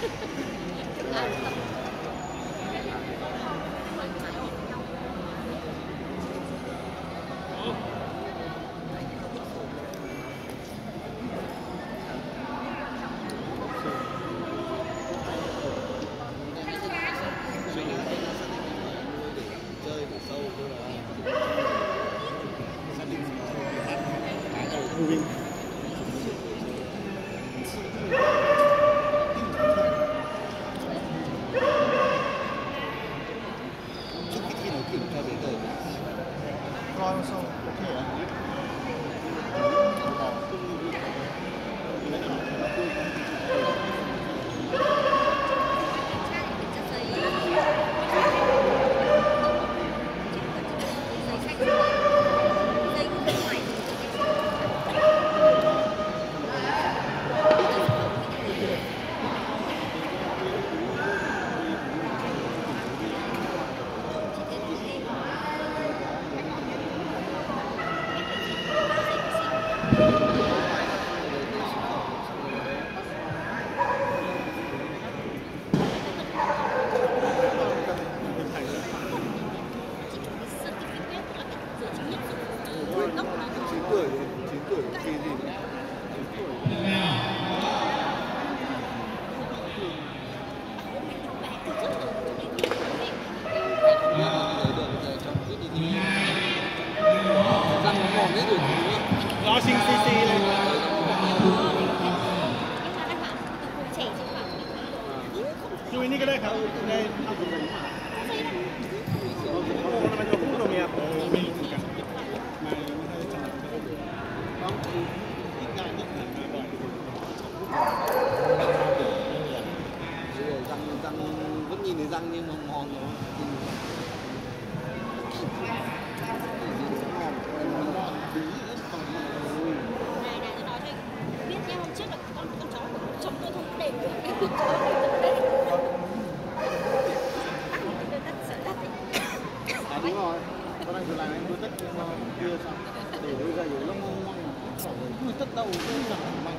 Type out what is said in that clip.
Lo xin CC lên. Chuiนี่ก็ได้ครับได้ทำตรงนี้มามันก็พูดตรงนี้ครับไม่รู้เหมือนกันมาไม่ค่อยถนัดต้องที่งานที่ผ่านมาบ่อยrăng vẫn nhìn thấy răng nhưng mà mòn rồi. Này tôi nói cho biết nhé, hôm trước là con chó của chồng tôi không để được cái đúng rồi, con đang thử làm anh tôi tất kia xong để bây giờ nó ngon ngon cứ tất đâu cứ chẳng